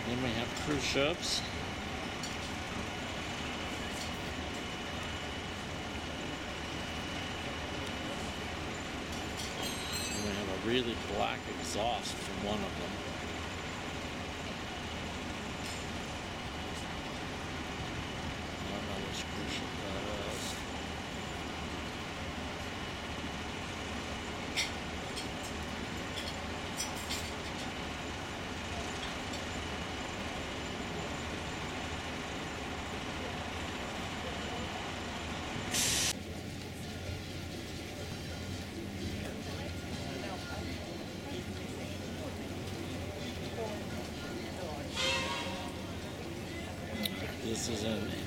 Then we have cruise ships. And we have a really black exhaust from one of them. I don't know which cruise ship that is. This is in